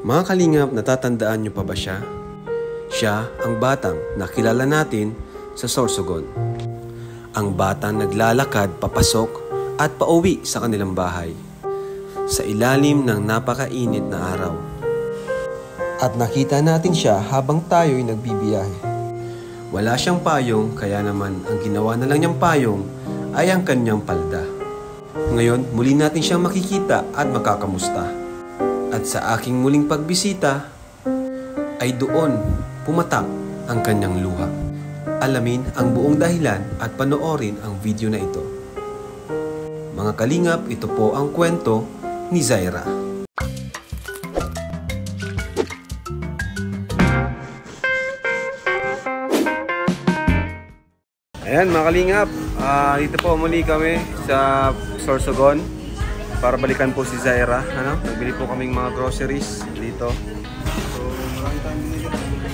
Mga kalingap, natatandaan niyo pa ba siya? Siya ang batang nakilala natin sa Sorsogon. Ang batang naglalakad papasok at pauwi sa kanilang bahay sa ilalim ng napakainit na araw. At nakita natin siya habang tayo'y nagbibiyahe. Wala siyang payong, kaya naman ang ginawa na lang niyang payong ay ang kanyang palda. Ngayon, muli natin siyang makikita at makakamusta. At sa aking muling pagbisita, ay doon pumatak ang kanyang luha. Alamin ang buong dahilan at panoorin ang video na ito. Mga kalingap, ito po ang kwento ni Zaira. Ayan mga kalingap, dito po muli kami sa Sorsogon para balikan po si Zaira. Nagbili po kaming mga groceries dito. So, marami tayong binili.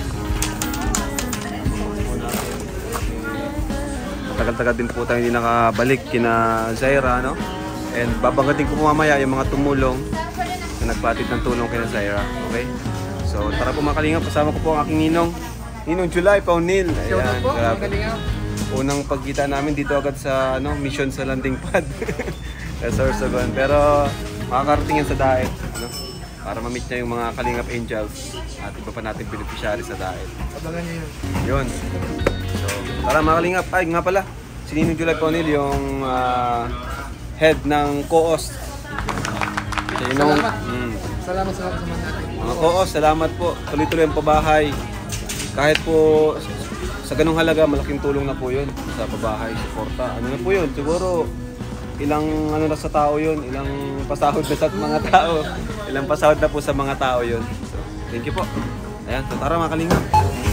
Matagal-tagal din po tayo hindi nakabalik kina Zaira, no? And babanggatin ko po mamaya yung mga tumulong na nagpatid ng tulong kina Zaira. Okay? So, tara po mga kalingap, kasama ko po ang aking Ninong July Paunil. Ayan, grabe. Unang pagkita namin dito agad sa mission sa landing pad. Sa Sorsogon. Pero makakarating yan sa Daet, para ma-meet niya yung mga Kalingap Angels at iba pa natin beneficiary sa Daet. Abangan niyo yun. So, tara mga Kalingap. Ay nga pala, si Ninong July Paunil yung head ng COOS. Salamat sa mga natin. Mga COOS, salamat po. Tuloy-tuloy ang pabahay. Kahit po sa ganung halaga, malaking tulong na po yun sa pabahay, suporta. Ano na po yun? Siguro ilang na sa tao yun, ilang pasahod na sa mga tao. Ilang pasahod na po sa mga tao yun. So, thank you po. Ayan, so tara mga kalingap.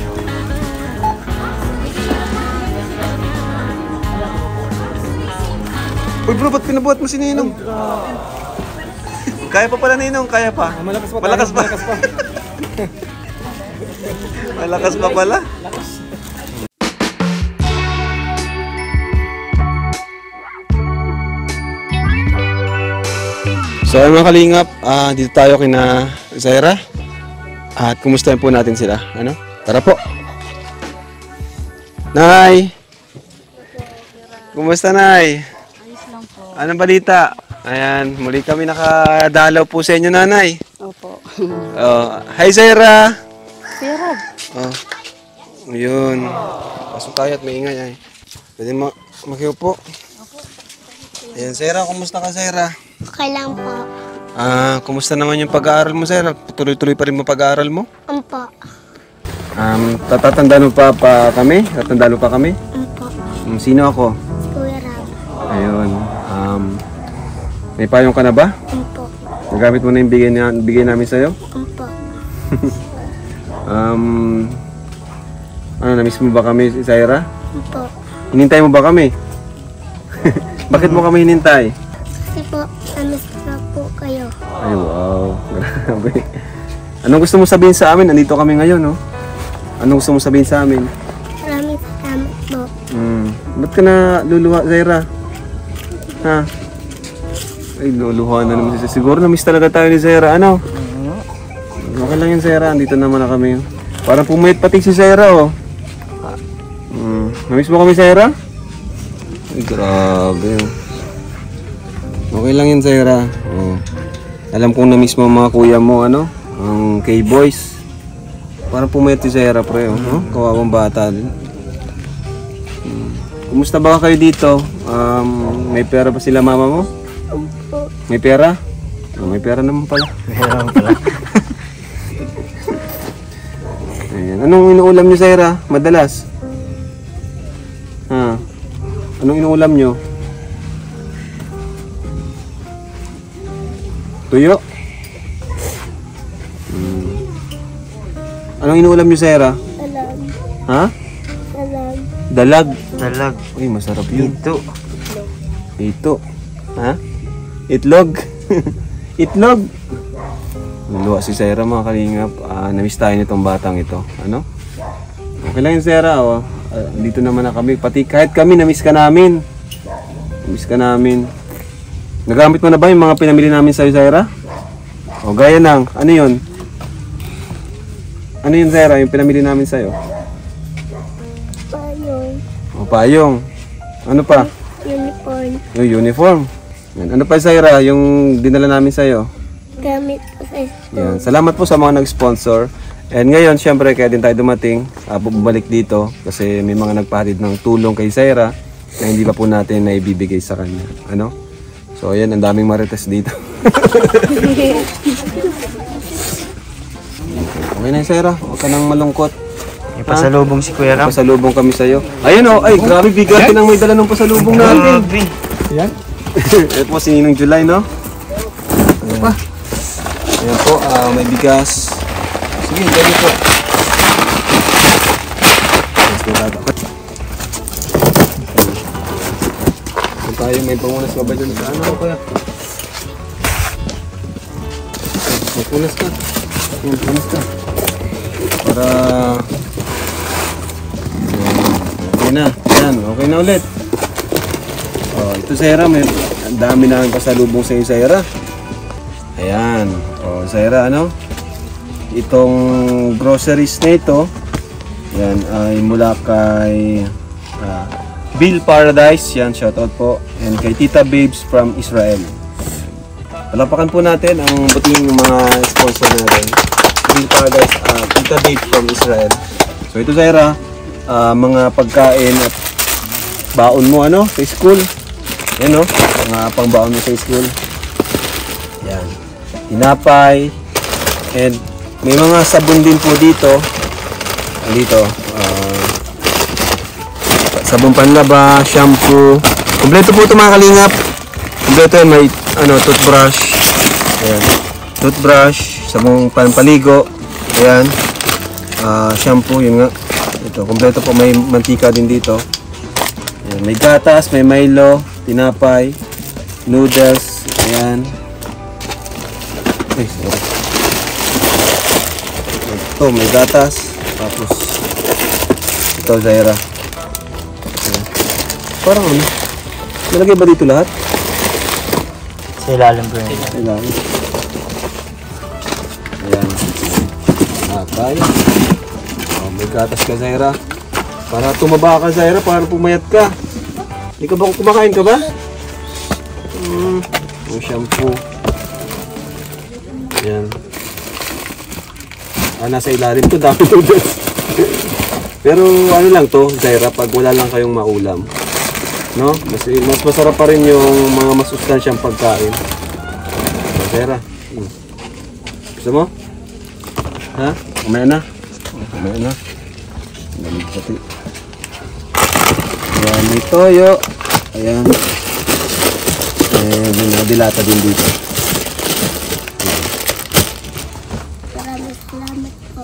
Uy bro, ba't pinabuhat mo si Ninong? Kaya pa pala Ninong, kaya pa. Malakas pa. Malakas pa. Malakas pa pala. So mga kalingap, dito tayo kina Zaira. At kumustahin po natin sila. Tara po. Nay! Kumusta Nay? Ayos lang po. Anong balita? Ayan, muli kami nakadalaw po sa inyo Nanay. Opo. Hi Zaira! Pero, Yun. Pasok tayo at maingay ay. Pwede makiupo. Ayan, Zaira, kumusta ka Zaira? Okay lang po. Kumusta naman yung pag-aaral mo, Zaira? Tuloy-tuloy pa rin mo pag-aaral mo? Ampo. Tatatandaan mo pa kami? Tatandaan mo pa kami? Ampo. Sino ako? Si Kuya Ram. Ayun. May payong ka na ba? Ampo. Nagamit mo na yung bigay namin sa'yo? Ampo. Namiss mo ba kami, Zaira? Ampo. Hinintay mo ba kami? Bakit mo kami hinintay? Kasi po, namiss na po kayo. Ay, wow. Grabe. Anong gusto mo sabihin sa amin? Nandito kami ngayon, no? Anong gusto mo sabihin sa amin? Maraming salamat po. Ba't ka na luluha, Zaira? Ha? Ay, luluha na naman siya. Siguro na-miss talaga tayo ni Zaira. Ano? Okay lang yun, Zaira. Andito naman na kami. Parang pumayat pati si Zaira, oh. Na-miss mo kami, Zaira? Ay, grabe. Okay lang yun, Zaira. Alam kong na-miss mo mga kuya mo, ang K-Boys. Parang pumayat si Zaira, pre. Kawawang bata din. Kumusta ba kayo dito? May pera ba sila mama mo? May pera? May pera naman pala. Ayan. Anong inuulam nyo, Zaira? Madalas? Anong inuulam nyo? Tuyo? Anong inuulam nyo, Zaira? Dalag. Ha? Dalag. Dalag? Uy, masarap yun. Ito. Ha? Itlog? Itlog? Luluwa si Zaira mga kalingap. Na-miss tayo nitong batang ito. Okay lang yun, Zaira. Dito naman na kami. Pati kahit kami, na-miss ka namin. Na-miss ka namin. Nagamit mo na ba yung mga pinamili namin sa'yo, Zaira? O gaya ng, ano yun? Ano yun, Zaira? Yung pinamili namin sa'yo? Payong. O, payong. Ano pa? Uniform. Yung uniform. Yan. Ano pa, Zaira? Yung dinala namin sa'yo? Gamit po sa school. Yan. Salamat po sa mga nag-sponsor. And ngayon, syempre, kaya din tayo dumating. Bumalik dito kasi may mga nagpahatid ng tulong kay Zaira na hindi pa po natin na ibibigay sa kanya. Ano? So, ayan, ang daming marites dito. Okay na, Zaira. Huwag ka nang malungkot. May pasalubong si Kuya Ram. Pasalubong kami sa'yo. Ayun o, ay, grabe, bigatin ang may dala ng pasalubong natin. Grabe. Yan. Ito po, si Ninong July, no? Ayan, ayan po, may bigas. Sige, dali po. Kung tayo may pangunas ka ba dyan sa ano, kuya? May punas ka. May punas ka. Para... okay na. Yan, okay na ulit. Oh, ito, Zaira, may ang dami namin pasalubong sa iyo, Zaira. Ayan. Oh, Zaira, ano? Itong groceries na ito, yan ay mula kay Bill Paradise. Yan, shoutout po. And kay Tita Babes from Israel. Palapakan po natin ang buting mga sponsor natin. Bill Paradise, Tita Babes from Israel. So ito, Zaira, mga pagkain at baon mo ano sa school. Yan o, mga pangbaon mo sa school. Yan. Tinapay. And may mga sabon din po dito. Dito. Sabon panlaba, shampoo. Kompleto po ito mga kalingap. Kompleto yan. May toothbrush. Ayan. Toothbrush. Sabong pampaligo. Ayan. Shampoo. Yun nga. Ito. Kompleto po. May mantika din dito. Ayan. May gatas. May Milo. Tinapay. Noodles. Ayan. Ay, sorry. Ito, may gatas. Tapos, ito, Zaira. Ayan. Parang ano? Nalagay ba dito lahat? Sa ilalim ko yun. Ayan. Ayan. Atay. Oh, may gatas ka, Zaira. Para tumaba ka, Zaira. Para pumayat ka. Hindi ka ba kumakain ka ba? Yung shampoo. Ayan. Nasa ilalim to, dami noodles. Pero ano lang to, Zaira, pag wala lang kayong maulam. No? Mas masarap pa rin yung mga masustansyang pagkain. So, Zaira. Gusto mo? Ha? Kumaya na. Kumaya na. Lamig pati. Ayan, may toyo. Ayan. Ayan, may nadilata din dito. Maraming salamat po.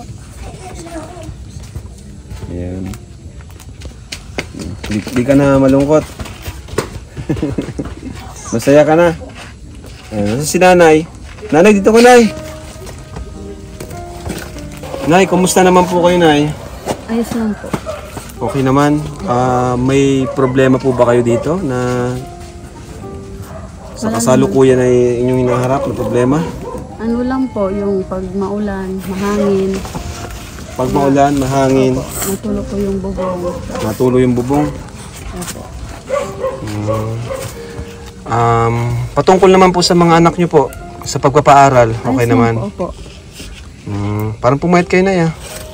Ayan. Di ka na malungkot. Masaya ka na. Ayan, nasa si Nanay. Nanay, dito ko, Nay. Nay, kumusta naman po kayo, Nay? Ayos lang po. Okay naman. May problema po ba kayo dito na sa kasalukuyan ay inyong hinaharap na problema? Ano lang po, yung pag maulan, mahangin, Pag maulan, mahangin, natulo po yung bubong. natulo yung bubong. Opo. Patungkol naman po sa mga anak nyo po, sa pagpapaaral, okay Ayos lang naman. po, opo. Parang pumayat kayo na ya.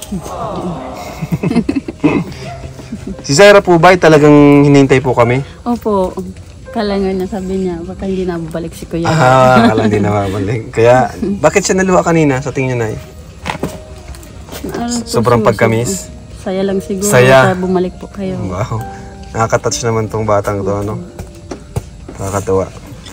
Si Zaira po ba ay talagang hinintay po kami? Opo. Kala nga niya, sabi niya, baka hindi na babalik si Kuya. Akala hindi na mabalik. Kaya, bakit siya naluwa kanina sa tingin niyo, Nay? Ano po, Sobrang pagkamis? Saya lang siguro. Saya. Saya. Bumalik po kayo. Wow. Nakaka-touch naman tong batang to, ano? Nakakatuwa.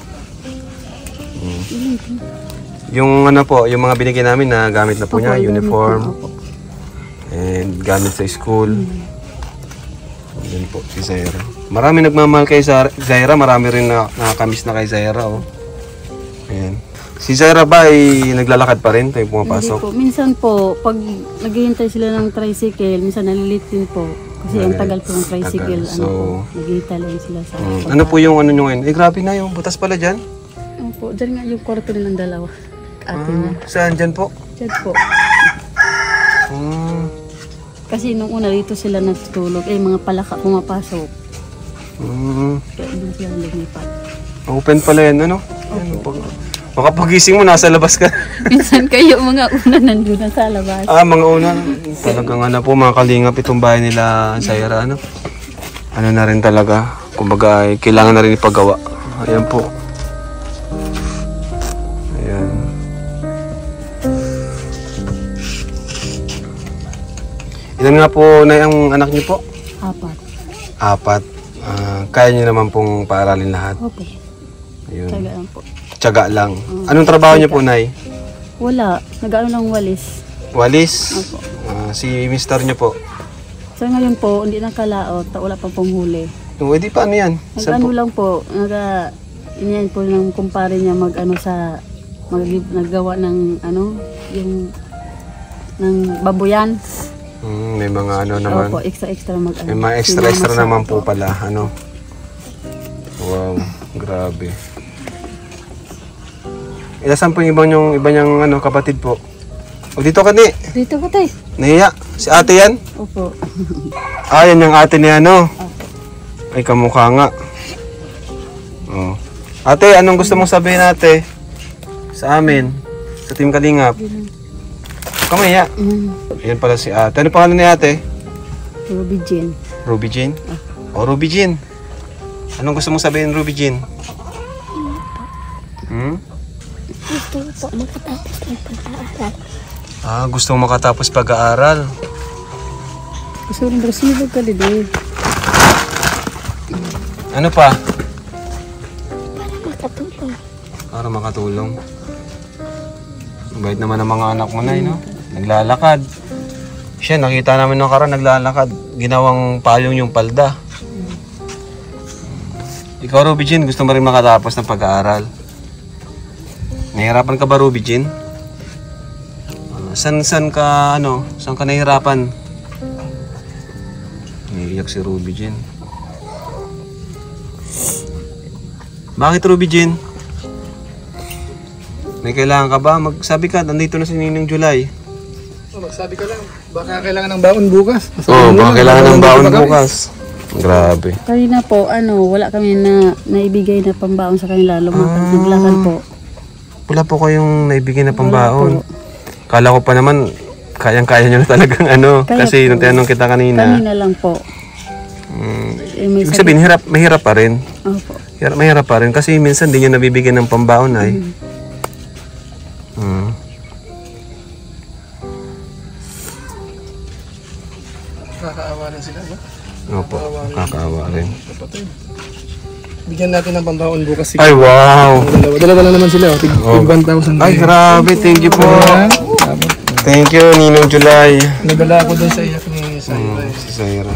Yung ano po, yung mga binigay namin na gamit na po niya, Opo, uniform, opo. and gamit sa school. Yan po, si Zaira. Marami nagmamahal kay Zaira, marami rin na nakakamiss na kay Zaira, oh. Ayan. Si Zaira ba ay naglalakad pa rin tuwing Hindi pumapasok? po. Minsan po, pag naghihintay sila ng tricycle, minsan nalilit din po. Kasi ang tagal po ng tricycle. Tagal. Ano po, So, naghihintay lang sila sa Ano po yung ano nyo ngayon? Eh, grabe na yung butas pala dyan. Opo, dyan nga yung kwarto nilang dalawa. Ate niya. Saan dyan po? Dyan po. Kasi nung una dito sila natutulog, mga palaka pumapasok. Kaya doon sila lumipat. Open pala yan, ano? Makapagising mo, nasa labas ka. Minsan kayo mga una nandun na sa labas. Mga una. Talagang ano po, mga kalingap itong bahay nila, Zaira, ano? Ano na rin talaga. Kumbaga, kailangan na rin ipagawa. Ayan po. Ayan. Ilan nga po na yung anak niyo po? 4. 4. Kaya niyo naman pong paaralin lahat. Opo. Ayun. Tagaan po. Tiyaga lang. Anong trabaho niyo po, Nay? Wala. Nag-ano ng walis. Walis? Opo. Si mister niyo po? So ngayon po, hindi na kalaot. Wala pa pong huli. Pwede pa ano yan? Saan Nag-ano po? lang po. Iniyan po ng kumpare niya naggawa ng yung ng babuyan. May mga ano naman. Opo, extra mag May mga extra naman po pala. Ano? Wow, grabe. Ilasan po yung iba niyang kapatid po. O dito ka ni. Dito ko tayo. Nahiya. Si ate yan? Opo. Yan yung ate niya, ano? Ay, kamukha nga. Oh. Ate, anong gusto mong sabihin, ate? Sa amin? Sa Team Kalingap? Kamaya. Ayan pala si ate. Ano pangalan ni ate? Ruby Jean. Ruby Jean? Ruby Jean. Anong gusto mong sabihin, Ruby Jean? Gusto ko po makatapos ng pag-aaral. Gusto mong makatapos pag-aaral. Gusto rin ba sinibag ka din? Ano pa? Para makatulong. Para makatulong. Bait naman ang mga anak mo na, no? Naglalakad. Siya, nakita namin nung karan naglalakad. Ginawang payong yung palda. Ikaw, Ruby Jean, gusto mo rin makatapos ng pag-aaral? Nahihirapan ka ba, Ruby Jean? Saan ka nahihirapan? Naiiyak si Ruby Jean. Bakit, Ruby Jean? May kailangan ka ba? Magsabi ka, nandito na si Ninong July. Magsabi ka lang, baka kailangan ng baon bukas. Baka kailangan ng baon bukas. Grabe. Kanina po, wala kami na naibigay na pambaon sa kanila. Naglakad po. Wala po kayong naibigay na pambaon. Wala po. Kala ko pa naman, kayang-kaya nyo na talagang Kaya kasi po. nung tinanong kita kanina. Kanina lang po. Ibig sabihin, mahirap pa rin. Opo. Mahirap pa rin kasi minsan di nyo nabibigyan ng pambaon ay. Nakakaawa rin sila, no? Opo, nakakaawa rin. Kapatid. Bigyan natin ng pambaon bukas. Ay, wow! Dalawa lang naman sila. Tig 1,000. Ay, grabe. Thank you po. Thank you, Ninong July. Nagdala ako dun sa iyak ni Zaira. Si Zaira.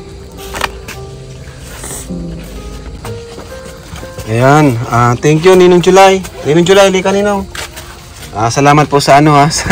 Ayan. Thank you, Ninong July. Ninong July, hindi ka, Ninong. Salamat po sa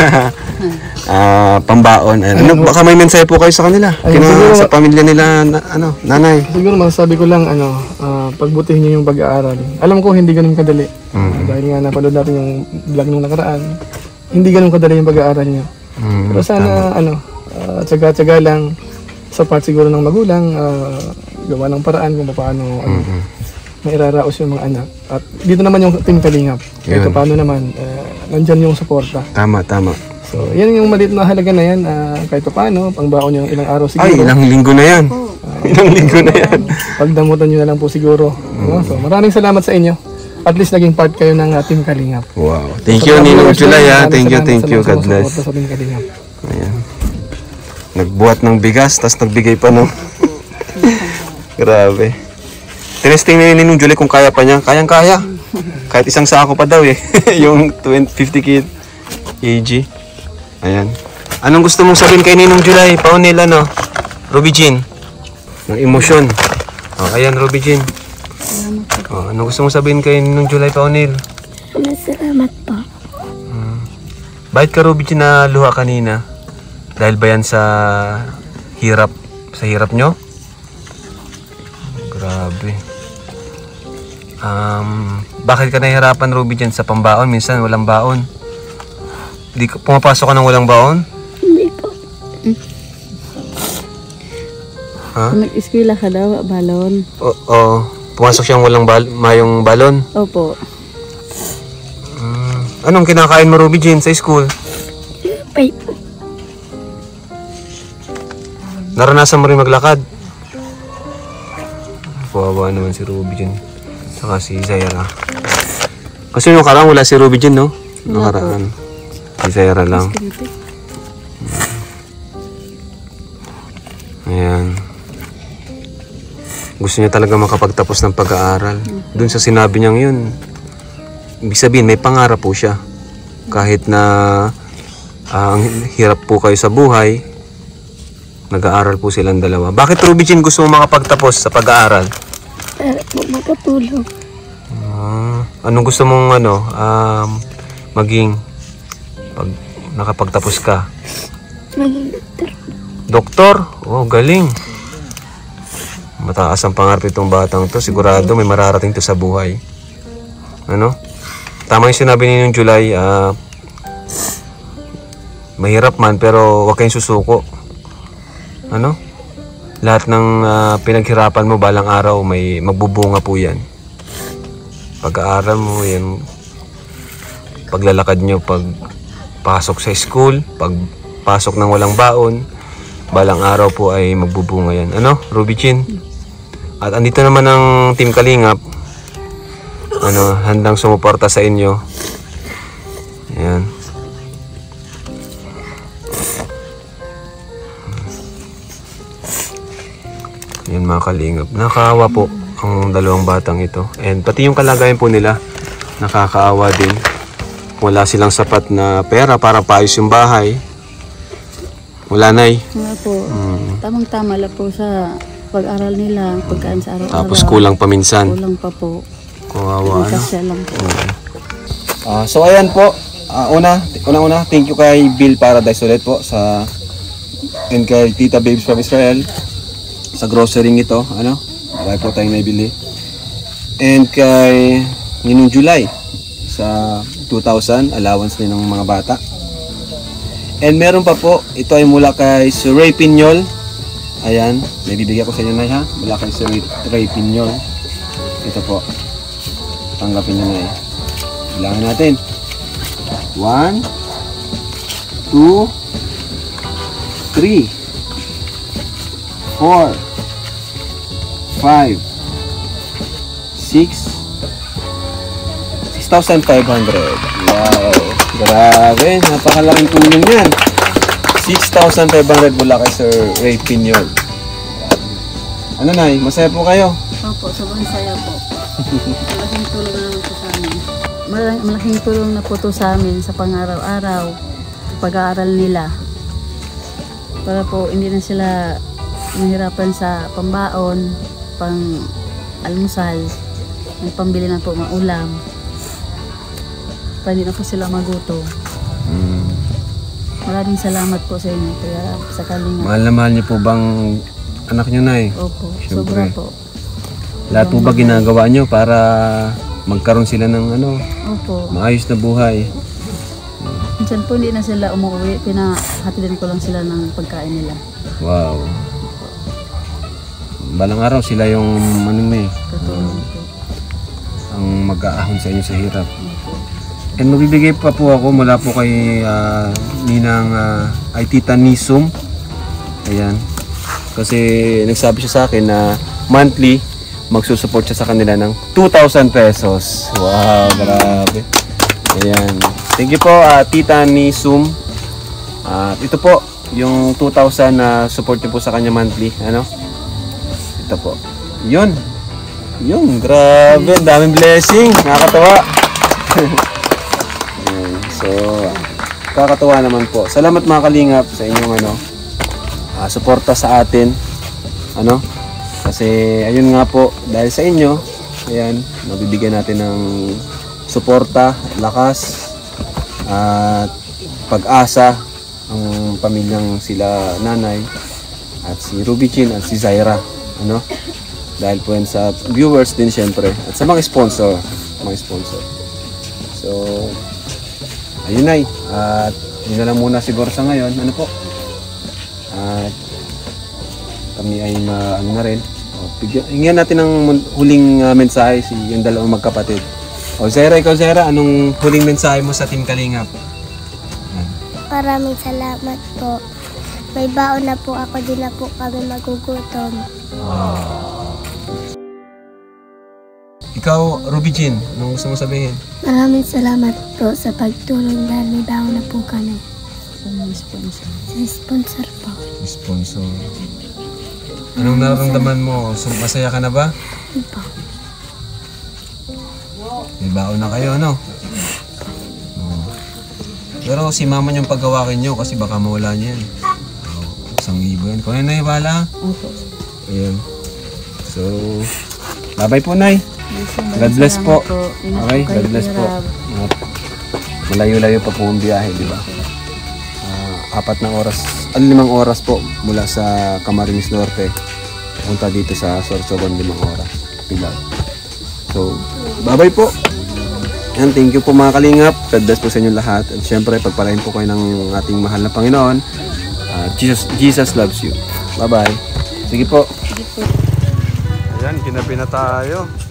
sa pambaon. Baka may mensahe po kayo sa kanila. Sa pamilya nila, nanay. Siguro masasabi ko lang, pagbutihin niyo yung pag-aaral. Alam ko hindi ganun kadali. Dahil nga napanood natin yung vlog nung nakaraan, hindi ganun kadali yung pag-aaral niyo. Pero sana, tsaga-tsaga lang sa part siguro ng magulang, gawa ng paraan kung paano, mairaraos yung mga anak. At dito naman yung Team Kalingap. Kahit paano naman, nandyan yung suporta. Tama. So, yan yung maliit na halaga na yan. Kahit paano, pangbaon yung ilang araw siguro. Ay, ilang linggo na yan. Ilang linggo na yan. Pagdamutan nyo na lang po siguro. So, maraming salamat sa inyo. At least naging part kayo ng Team Kalingap. Wow. Thank you, Ninong July. Thank you. God bless. Sa Team Kalingap. Ayan. Nagbuhat ng bigas, tapos nagbigay pa no. Grabe. Tinesting na Ninong July kung kaya pa niya. Kayang-kaya. Kahit isang sako pa daw eh. Yung 50 kg. Ayan. Anong gusto mong sabihin kay Ninong July? Paunil, Ruby Jean. Ng emosyon. Ayan, Ruby Jean. Anong gusto mong sabihin kay Ninong July, Paunil? Salamat po. Bakit ka, Ruby Jean, na luha kanina? Dahil ba yan sa hirap? Sa hirap nyo? Grabe. Bakit ka nahihirapan, Ruby Jean, sa pambaon? Minsan walang baon. Pumapasok ka ng walang baon? Hindi po. Ha? Kung nag-eskwela ka daw, balon. Oo. Pumasok siyang walang mayong balon. Opo. Anong kinakain mo, Ruby Jean, sa school? Pay. Naranasan mo rin maglakad? Kawawa naman si Ruby Jean. Saka si Zaira. Kasi nung karaan wala si Ruby Jean, no? Nung karaan. Si Zaira lang. Ayan. Gusto niya talaga makapagtapos ng pag-aaral. Doon sa sinabi niyang yun, ibig sabihin may pangarap po siya. Kahit na ang hirap po kayo sa buhay, nag-aaral po silang dalawa. Bakit, Ruby Jean, gusto mo makapagtapos sa pag-aaral? Para po makatulong. Anong gusto mong maging pag nakapagtapos ka? Maging doktor. Doktor? Oh, galing. Mataas ang pangarap itong batang to. Sigurado may mararating to sa buhay. Ano? Tama yung sinabi ninyong July, mahirap man pero huwag kayong susuko. Ano? Lahat ng pinaghirapan mo balang araw may magbubunga po yan. Pag-aaral mo yan, paglalakad nyo, pagpasok sa school, pagpasok ng walang baon, balang araw po ay magbubunga yan. Ano, Ruby Jean? At andito naman ang Team Kalingap, handang sumuporta sa inyo. Ayan. Ayan mga Kalingap. Nakakaawa po ang dalawang batang ito. And pati yung kalagayan po nila, nakakaawa din. Wala silang sapat na pera para paayos yung bahay. Wala, Nay. Nga po. Tamang-tama lang po sa pag-aral nila, pagkaan sa araw-araw. Tapos kulang pa minsan. Kulang pa po. Kawawa, ano? Kasya lang po. So ayan po. Una, thank you kay Bill Paradise ulit po and kay Tita Babes from Israel sa grocery ito. Marami po tayong naibili. And kay Ninong July sa 2,000 allowance din ng mga bata. And meron pa po, ito ay mula kay Sir Ray Pinyol. Ayan, may bibigyan ko sa inyo, Nay, ha? Mula kay Sir Ray Pinyol. Ito po. Tanggapin nyo, Nay. Bilangin natin. 1, 2, 3, 4, 5, 6,500. Wow, grabe, napakalaking tulong yan. 6,500 mula kay Sir Ray Pinyol. Ano, Nay, masaya po kayo? Opo, sobrang saya po. Malaking tulong na naman po sa amin. Malaking tulong na po to sa amin sa pang-araw-araw, pag-aaral nila. Para po hindi na sila mahirapan sa pambaon, pang-almusal, may pambili na po mga ulam. Para hindi na po sila magutom. Maraming salamat po sa inyo, kaya sa Kalingap. Mahal na mahal niyo po bang anak niyo, Nay? Opo, Siyempre. sobra po. Lahat po ba ginagawa niyo para magkaroon sila ng Opo. maayos na buhay? Minsan po hindi na sila umuwi, pinahatidan ko lang sila ng pagkain nila. Wow. Balang araw sila yung Katulong po. ang mag-aahon sa inyo sa hirap. And magbibigay pa po ako mula po kay Ninang ay Tita Nisum. Ayan. Kasi nagsabi siya sa akin na monthly magsusupport siya sa kanila ng 2,000 pesos. Wow, grabe. Ayan. Thank you po, Tita Nisum. Ito po, yung 2,000 na support niyo po sa kanya monthly. Ito po. Yun. Grabe. Ang daming blessing. Nakakatawa. Ayan. So, kakatawa naman po. Salamat mga Kalingap sa inyong suporta sa atin. Kasi ayun nga po, dahil sa inyo, ayan, mabibigyan natin ng suporta, lakas, at pag-asa ang pamilyang sila nanay at si Ruby Jean at si Zaira. Dahil po yan sa viewers din syempre at sa mga sponsor. So, ayun, Nay. At yun na lang muna siguro sa ngayon. At kami ay ano na rin. Hingyan natin ng huling mensahe yung dalawang magkapatid. Zera, ikaw Zera, anong huling mensahe mo sa Team Kalingap? Maraming salamat po. May baon na po ako, di na po kami magugutom. Ikaw, Ruby Jean, anong gusto mo sabihin? Maraming salamat po sa pagtulong dahil may baon na po kami. Sa sponsor po. Sponsor. Anong nararamdaman mo? Masaya ka na ba? Yun po. May baon na kayo, no? Oo. Pero si mama niyong paggawakin niyo kasi baka mawala niya yan. 1,000 yan. Kung ano na bala? Opo. Ayan. So, bye-bye po, Nay. God bless po. Okay, God bless po. At malayo-layo pa po ang biyahe, di ba? 4 na oras, 5 oras po mula sa Camarines Norte punta dito sa Sorsogon, 5 oras Pilar. So, bye-bye po. And thank you po mga Kalingap. God bless po sa inyo lahat. At syempre, pagpalain po kayo ng ating mahal na Panginoon. Jesus loves you. Bye-bye. Sige po. Sige po. Ayan, kinabi na tayo.